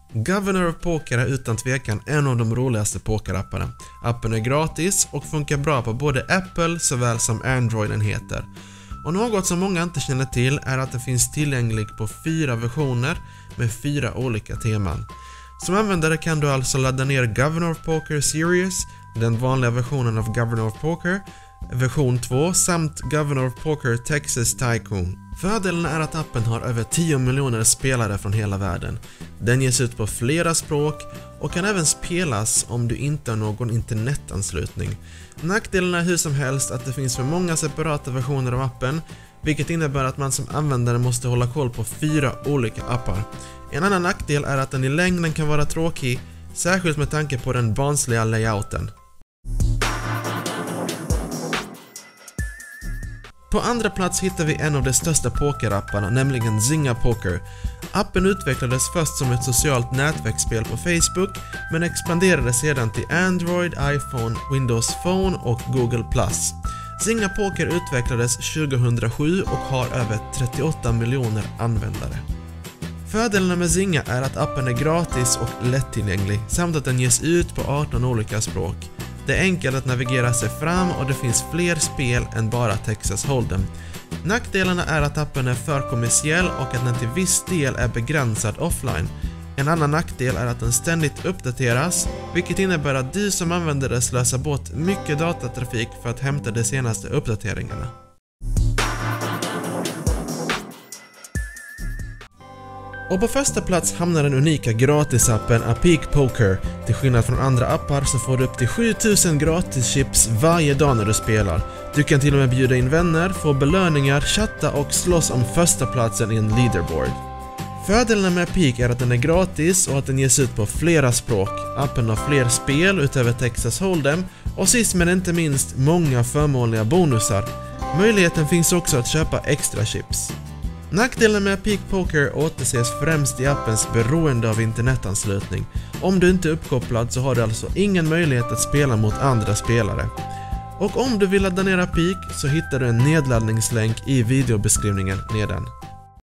Governor of Poker är utan tvekan en av de roligaste pokerapparna. Appen är gratis och funkar bra på både Apple såväl som Android-enheter. Och något som många inte känner till är att det finns tillgänglig på 4 versioner med 4 olika teman. Som användare kan du alltså ladda ner Governor of Poker Series, den vanliga versionen av Governor of Poker, version 2 samt Governor of Poker Texas Tycoon. Fördelen är att appen har över 10 miljoner spelare från hela världen. Den ges ut på flera språk och kan även spelas om du inte har någon internetanslutning. Nackdelen är hur som helst att det finns för många separata versioner av appen, vilket innebär att man som användare måste hålla koll på 4 olika appar. En annan nackdel är att den i längden kan vara tråkig, särskilt med tanke på den barnsliga layouten. På andra plats hittar vi en av de största pokerapparna, nämligen Zynga Poker. Appen utvecklades först som ett socialt nätverksspel på Facebook, men expanderade sedan till Android, iPhone, Windows Phone och Google+. Zynga Poker utvecklades 2007 och har över 38 miljoner användare. Fördelarna med Zynga är att appen är gratis och lättillgänglig, samt att den ges ut på 18 olika språk. Det är enkelt att navigera sig fram och det finns fler spel än bara Texas Hold'em. Nackdelarna är att appen är för kommersiell och att den till viss del är begränsad offline. En annan nackdel är att den ständigt uppdateras, vilket innebär att du som använder det slösar bort mycket datatrafik för att hämta de senaste uppdateringarna. Och på första plats hamnar den unika gratisappen Apeak Poker. Till skillnad från andra appar så får du upp till 7000 gratis chips varje dag när du spelar. Du kan till och med bjuda in vänner, få belöningar, chatta och slåss om första platsen i en leaderboard. Fördelarna med Apeak är att den är gratis och att den ges ut på flera språk. Appen har fler spel utöver Texas Hold'em och sist men inte minst många förmånliga bonusar. Möjligheten finns också att köpa extra chips. Nackdelen med Apeak Poker återses främst i appens beroende av internetanslutning. Om du inte är uppkopplad så har du alltså ingen möjlighet att spela mot andra spelare. Och om du vill ladda ner Apeak så hittar du en nedladdningslänk i videobeskrivningen nedan.